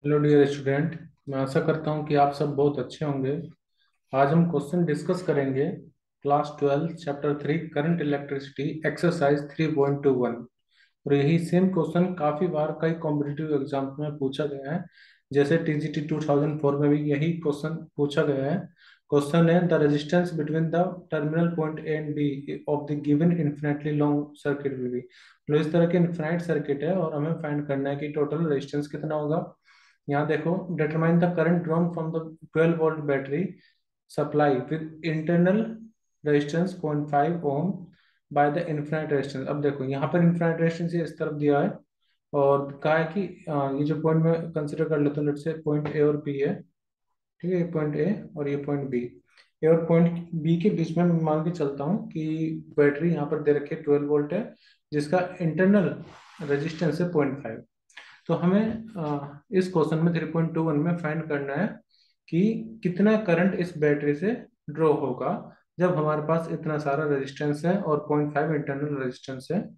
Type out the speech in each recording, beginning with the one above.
Hello dear student. मैं आशा करता हूँ कि आप सब बहुत अच्छे होंगे। आज हम क्वेश्चन डिस्कस करेंगे। Class 12 chapter 3 current electricity exercise 3.21। और यही सेम क्वेश्चन काफ़ी बार कई कॉम्पिटिटिव एग्जाम में पूछा गया है। जैसे टीजीटी 2004 में भी यही क्वेश्चन पूछा गया है। क्वेश्चन है the resistance between the terminal point A and B of the given infinitely long circuit भी मतलब इस तरह के इन्फिनाइट सर्किट है और हमें फाइंड करना है कि टोटल रेजिस्टेंस कितना होगा। यहाँ देखो, determine the current drawn from the 12 volt battery supply with internal resistance 0.5 ohm by the infinite resistance. अब देखो यहाँ पर इन्फिनाइट रेजिस्टेंस इस तरफ दिया है और कहा है कि ये जो पॉइंट मैं कंसिडर कर लेता हूँ, लेट्स से पॉइंट ए और बी है। ठीक है, ये पॉइंट ए और ये पॉइंट बी। ए और पॉइंट बी के बीच में मैं मान के चलता हूँ कि बैटरी यहाँ पर दे रखी है 12 वोल्ट है, जिसका इंटरनल रेजिस्टेंस है 0.5। तो हमें इस क्वेश्चन में 3.21 में फाइंड करना है कि कितना करंट इस बैटरी से ड्रॉ होगा जब हमारे पास इतना सारा रेजिस्टेंस है और 0.5 इंटरनल रेजिस्टेंस है।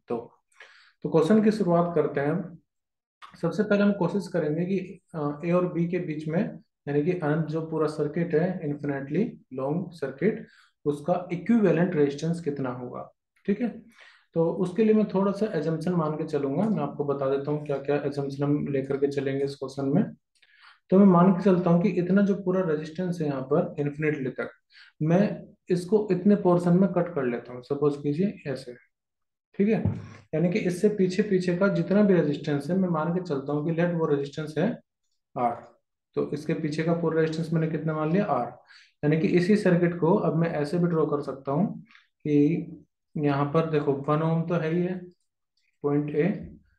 तो क्वेश्चन की शुरुआत करते हैं हम। सबसे पहले हम कोशिश करेंगे कि ए और बी के बीच में, यानी कि अनंत जो पूरा सर्किट है, इन्फिनेटली लॉन्ग सर्किट, उसका इक्विवेलेंट रेजिस्टेंस कितना होगा। ठीक है, तो उसके लिए मैं थोड़ा सा एजम्पशन मान के चलूंगा। मैं आपको बता देता हूँ क्या क्या एजम्पशन हम लेकर के चलेंगे इस क्वेश्चन में। तो मैं मान के चलता हूँ कि इतना जो पूरा रेजिस्टेंस है यहाँ पर इन्फिनिटली तक, मैं इसको इतने पोर्शन में कट कर लेता हूँ। सपोज कीजिए ऐसे। ठीक है, यानी कि इससे पीछे पीछे का जितना भी रेजिस्टेंस है, मैं मान के चलता हूँ कि लेट वो रेजिस्टेंस है आर। तो इसके पीछे का पूरा रेजिस्टेंस मैंने कितना मान लिया, आर। यानी कि इसी सर्किट को अब मैं ऐसे भी ड्रॉ कर सकता हूँ कि यहाँ पर देखो 1 ओम तो है ही है, पॉइंट ए,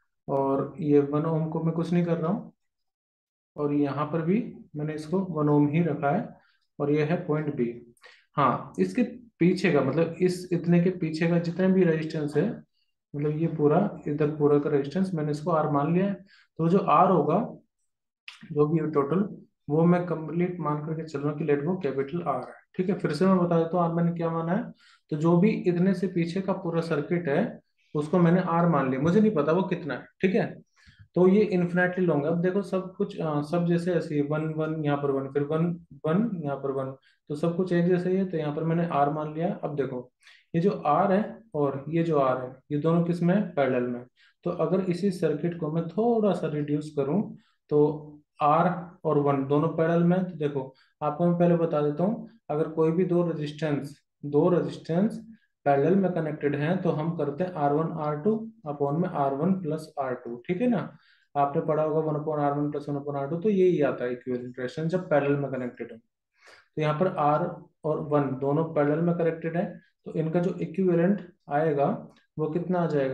और ये 1 ओम को मैं कुछ नहीं कर रहा हूँ, और यहाँ पर भी मैंने इसको 1 ओम ही रखा है, और ये है पॉइंट बी। हाँ, इसके पीछे का मतलब इस इतने के पीछे का जितना भी रेजिस्टेंस है, मतलब ये पूरा इधर पूरा का रेजिस्टेंस मैंने इसको आर मान लिया है। तो जो आर होगा, जो भी टोटल, वो मैं कंप्लीट मान करके चल रहा हूँ कि लेट वो कैपिटल आर है। ठीक है, फिर से मैं बता देता हूँ आर मैंने क्या माना है। तो जो भी इतने से पीछे का पूरा सर्किट है, उसको मैंने आर मान लिया, मुझे नहीं पता वो कितना है। ठीक है, तो ये इन्फिनेटली लॉन्ग है। अब देखो सब कुछ सब जैसे ऐसे ही, वन वन यहाँ पर वन, फिर वन वन यहाँ पर वन, तो सब कुछ एक जैसे ही है। तो यहाँ पर मैंने आर मान लिया। अब देखो, ये जो आर है और ये जो आर है, ये दोनों किस में, पैरेलल में। तो अगर इसी सर्किट को मैं थोड़ा सा रिड्यूस करूं, तो आर और वन दोनों पैरेलल में। तो देखो, आपको मैं पहले बता देता हूँ, अगर कोई भी दो रेजिस्टेंस पैरेलल में कनेक्टेड हैं, तो हम करते हैं R1 R2 अपॉन में R1 प्लस R2। ठीक है ना, आपने पढ़ा होगा 1/R1 प्लस 1/R2, तो यही आता है इक्विवेलेंट रेजिस्टेंस जब पैरेलल में कनेक्टेड है। तो यहाँ पर आर और वन दोनों पैरेलल में कनेक्टेड है, तो इनका जो इक्विवेलेंट आएगा वो कितना आ जाएगा।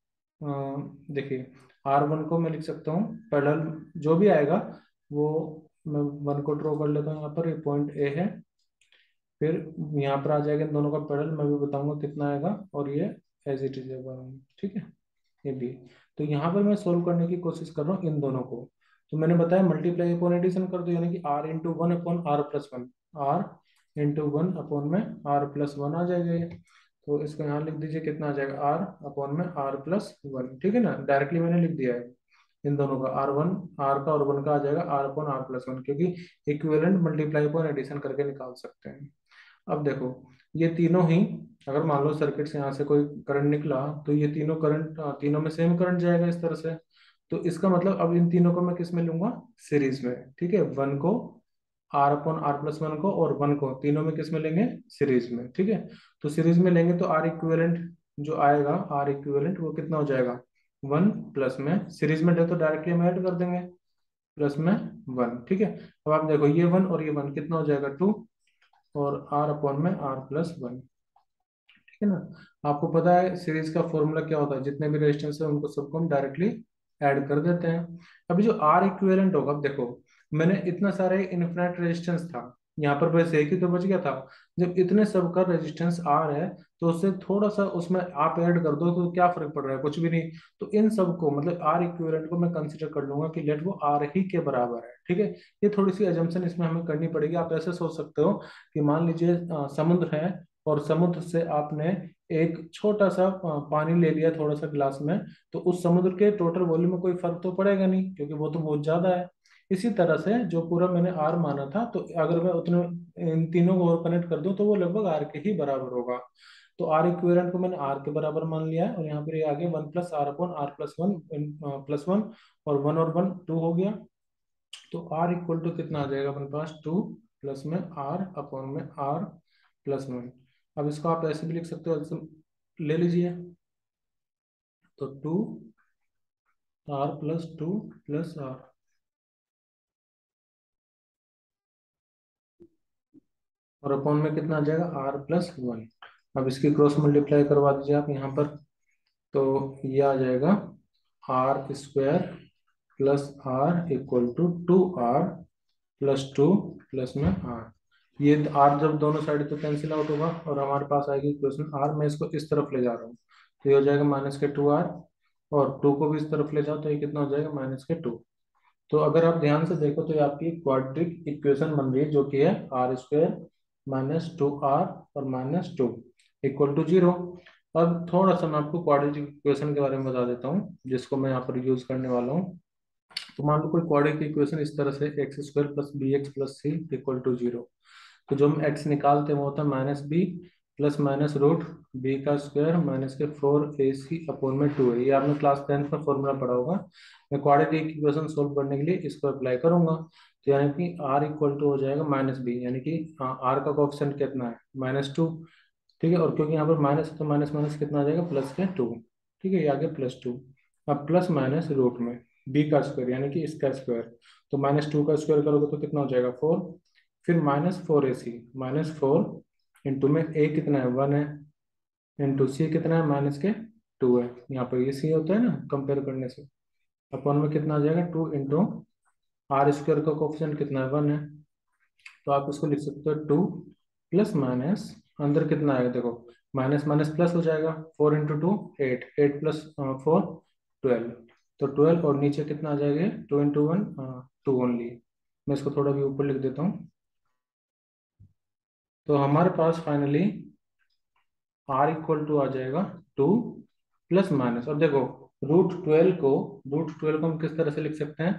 देखिए, R1 को मैं लिख सकता हूँ पैरेलल जो भी आएगा वो, मैं वन को ड्रॉ कर लेता हूँ। यहाँ पर ये पॉइंट ए है, फिर यहाँ पर आ जाएगा इन दोनों का पैरेलल, मैं भी बताऊंगा कितना आएगा, और ये एज इट इज है। ठीक है, ये भी। तो यहाँ पर मैं सोल्व करने की कोशिश कर रहा हूँ इन दोनों को। तो मैंने बताया मल्टीप्लाई अपॉन एडिशन कर दो, यानी कि R into one upon R plus one, R into one upon में आर प्लस वन आ जाएगा ये। तो इसको यहाँ लिख दीजिए, कितना आ जाएगा, आर अपॉन में आर प्लस वन। ठीक है ना, डायरेक्टली मैंने लिख दिया है इन दोनों का, आर वन, आर का और वन का आ जाएगा R upon R plus one, क्योंकि इक्विवेलेंट मल्टीप्लाई अपॉन एडिशन करके निकाल सकते हैं। अब देखो, ये तीनों ही, अगर मान लो सर्किट से यहाँ से कोई करंट निकला, तो ये तीनों करंट, तीनों में सेम करंट जाएगा इस तरह से। तो इसका मतलब अब इन तीनों को मैं किस में लूंगा, सीरीज में। ठीक है, वन को R upon R plus one को, और वन को, तीनों में किस में लेंगे, सीरीज में। ठीक है, तो सीरीज में लेंगे तो आर इक्विवेलेंट जो आएगा, आर इक्विवेलेंट वो कितना हो जाएगा, वन प्लस में, सीरीज में है तो डायरेक्टली हम ऐड कर देंगे, प्लस में वन। ठीक है, अब आप देखो ये वन और ये वन कितना हो जाएगा, टू, और आर अपॉन में आर प्लस वन। ठीक है ना, आपको पता है सीरीज का फॉर्मूला क्या होता है, जितने भी रेजिस्टेंस है उनको सबको हम डायरेक्टली ऐड कर देते हैं। अभी जो आर इक्विवेलेंट होगा, अब देखो मैंने इतना सारे इनफिनिट रेजिस्टेंस था, यहाँ पर बस एक ही तो बच गया था। जब इतने सब का रेजिस्टेंस आर है, तो उससे थोड़ा सा उसमें आप ऐड कर दो तो क्या फर्क पड़ रहा है, कुछ भी नहीं। तो इन सब को मतलब आर इक्विवेलेंट को मैं कंसिडर कर लूंगा कि लेट वो आर ही के बराबर है। ठीक है, ये थोड़ी सी एजम्पशन इसमें हमें करनी पड़ेगी। आप ऐसे सोच सकते हो कि मान लीजिए समुद्र है, और समुद्र से आपने एक छोटा सा पानी ले लिया थोड़ा सा गिलास में, तो उस समुद्र के टोटल वॉल्यूम में कोई फर्क तो पड़ेगा नहीं, क्योंकि वो तो बहुत ज्यादा है। इसी तरह से जो पूरा मैंने आर माना था, तो अगर मैं उतने इन तीनों को और कनेक्ट कर दूं तो वो लगभग आर के ही बराबर होगा। तो आर इक्विवेलेंट को मैंने आर के बराबर मान लिया है, और यहाँ पर ये आगे one plus R upon R plus one, और वन टू हो गया। तो आर इक्वल टू कितना आ जाएगा अपने पास, टू प्लस में आर अपॉन में आर प्लस वन। अब इसको आप ऐसे भी लिख सकते हो, ऐसे ले लीजिए। तो two R plus two plus R, और अपॉन में कितना आ जाएगा, आर प्लस वन। अब इसकी क्रॉस मल्टीप्लाई करवा दीजिए आप यहाँ पर। तो ये आ जाएगा R square plus R equal to two R plus two plus में आर। ये आर जब दोनों साइड तो कैंसिल आउट होगा, और हमारे पास आएगी इक्वेशन आर। मैं इसको इस तरफ ले जा रहा हूँ, तो ये हो जाएगा माइनस के टू आर, और टू को भी इस तरफ ले जाओ तो ये कितना हो जाएगा, माइनस के टू। तो अगर आप ध्यान से देखो तो ये आपकी क्वाड्रिक इक्वेशन बन रही है, जो कि है R square minus two R और minus two equal to zero. अब थोड़ा सा मैं आपको क्वाड्रेटिक इक्वेशन के बारे में बता देता हूँ, जिसको मैं यहाँ पर यूज करने वाला हूँ। तो मान लो कोई क्वाड्रेटिक इक्वेशन इस तरह से, X square plus B X plus C equal to zero. तो जो हम एक्स निकालते हैं वो होता है minus B plus minus root B का स्क्वायर माइनस के फोर ए सी अपॉन में टू है। ये आपने क्लास टेंथ में फॉर्मूला पढ़ा होगा। मैं क्वाड्रेटिक इक्वेशन सोल्व करने के लिए इसको अप्लाई करूंगा। तो यानी कि आर इक्वल टू हो जाएगा माइनस बी, यानी कि आर का कोएफिशिएंट कितना है, माइनस टू। ठीक है, और क्योंकि यहाँ पर माइनस है तो माइनस माइनस कितना आ जाएगा, प्लस के टू। ठीक है, ये आ गया प्लस टू। अब प्लस माइनस रूट में बी का स्क्वायर यानी कि इसका स्क्वायर, तो माइनस टू का स्क्वायर करोगे तो कितना हो जाएगा, फोर। फिर minus four A C, minus four into में ए कितना है, वन है, इंटू सी कितना है, माइनस के टू है। यहाँ पर ये सी होता है ना कंपेयर करने से। अपॉन में कितना आ जाएगा, टू इंटू आर स्क्वायर का कोफिशिएंट कितना है, वन है। तो आप इसको लिख सकते हो टू प्लस माइनस, अंदर कितना आएगा देखो, माइनस माइनस प्लस हो जाएगा, four into two eight, eight plus four twelve. तो ट्वेल्व, और नीचे कितना आ जाएगा, two into one two only. मैं इसको थोड़ा भी ऊपर लिख देता हूँ। तो हमारे पास फाइनली आर इक्वल टू आ जाएगा टू प्लस माइनस। अब देखो, रूट ट्वेल्व को हम किस तरह से लिख सकते हैं,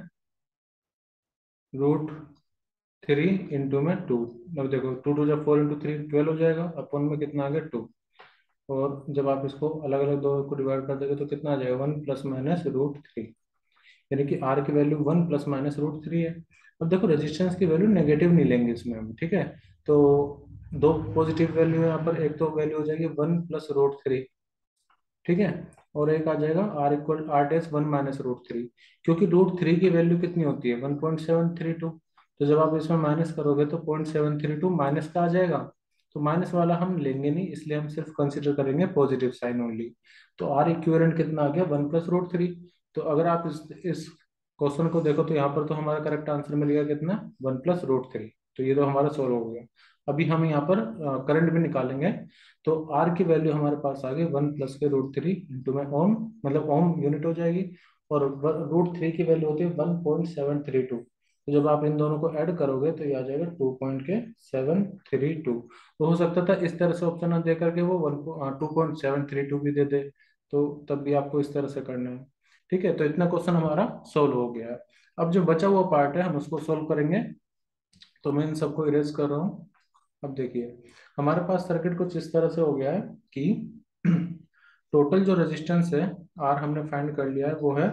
रूट थ्री इंटू में टू। अब देखो, टू टू जब फोर इंटू थ्री ट्वेल्व हो जाएगा, अपन में कितना आ गया, टू। और जब आप इसको अलग अलग दो को डिवाइड कर देंगे तो कितना आ जाएगा, one plus minus root three. यानी कि आर की value one plus minus root three है। अब देखो, रेजिस्टेंस की वैल्यू नेगेटिव नहीं लेंगे इसमें हम, ठीक है। तो दो पॉजिटिव वैल्यू है यहाँ पर, एक तो वैल्यू हो जाएगी वन प्लस रूट थ्री, ठीक है, और एक आ जाएगा R equal R dash one minus root three. क्योंकि रूट थ्री की वैल्यू कितनी होती है, 1.732। तो जब आप इसमें माइनस करोगे तो 0.732 माइनस का आ जाएगा। तो माइनस वाला हम लेंगे नहीं, इसलिए हम सिर्फ कंसिडर करेंगे पॉजिटिव साइन ओनली। तो आर इक्विवेलेंट कितना आ गया, वन प्लस रूट थ्री। तो अगर आप इस क्वेश्चन को देखो तो यहाँ पर तो हमारा करेक्ट आंसर मिल गया कितना, वन प्लस रूट थ्री। तो ये तो हमारा सोल्व हो गया। अभी हम यहाँ पर करंट भी निकालेंगे। तो आर की वैल्यू हमारे पास आ गई वन प्लस के रूट थ्री इंटू में ओम, मतलब ओम यूनिट हो जाएगी। और रूट थ्री की वैल्यू होती है 1.732। तो जब आप इन दोनों को ऐड करोगे तो ये आ जाएगा 2.732। तो हो सकता था इस तरह से ऑप्शन ना दे करके वो वन 2.732 भी दे दे, तो तब भी आपको इस तरह से करना है। ठीक है, तो इतना क्वेश्चन हमारा सोल्व हो गया है। अब जो बचा हुआ पार्ट है हम उसको सोल्व करेंगे। तो मैं इन सबको इरेज कर रहा हूँ। अब देखिए, हमारे पास सर्किट कुछ इस तरह से हो गया है कि टोटल जो रेजिस्टेंस है आर हमने फाइंड कर लिया है, वो है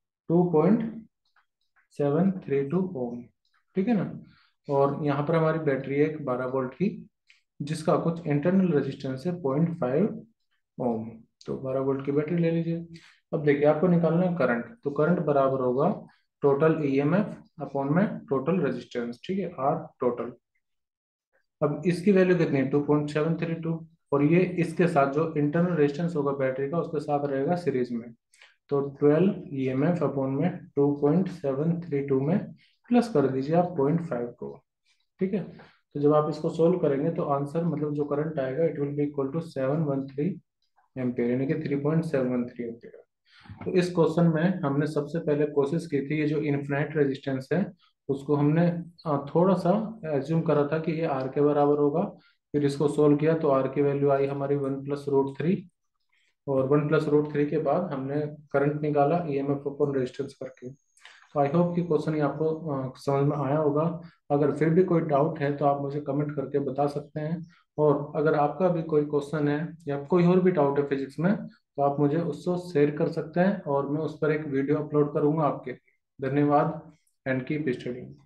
2.732 ओम, ठीक है ना। और यहाँ पर हमारी बैटरी है एक 12 वोल्ट की, जिसका कुछ इंटरनल रेजिस्टेंस है 0.5 ओम। तो 12 वोल्ट की बैटरी ले लीजिए। अब देखिए, आपको निकालना है करंट, तो करंट बराबर होगा टोटल ईएमएफ अपॉन में टोटल रेजिस्टेंस, ठीक है, आर टोटल। अब इसकी वैल्यू कितनी है, 2.732। और ये इसके साथ जो इंटरनल रेजिस्टेंस होगा बैटरी का उसके साथ रहेगा सीरीज में। तो 12 ईएमएफ अपॉन में 2.732 में प्लस कर दीजिए आप 0.5 को। ठीक है, तो जब आप इसको सोल्व करेंगे तो आंसर मतलब जो करंट आएगा it will be equal to 713 ampere, यानी कि 3.713 एम्पियर। तो इस क्वेश्चन में हमने सबसे पहले कोशिश की थी, ये जो इनफिनाइट रेजिस्टेंस है उसको हमने थोड़ा सा एज्यूम करा था कि ये आर के बराबर होगा। फिर इसको सोल्व किया तो आर की वैल्यू आई हमारी वन प्लस रूट थ्री। और 1 + √3 के बाद हमने करंट निकाला ईएमएफ अपॉन रेजिस्टेंस करके। तो आई होप कि क्वेश्चन ये आपको समझ में आया होगा। अगर फिर भी कोई डाउट है तो आप मुझे कमेंट करके बता सकते हैं। और अगर आपका भी कोई क्वेश्चन है या कोई और भी डाउट है फिजिक्स में, तो आप मुझे उससे शेयर कर सकते हैं और मैं उस पर एक वीडियो अपलोड करूंगा आपके लिए। धन्यवाद एंड कीप स्टडिंग।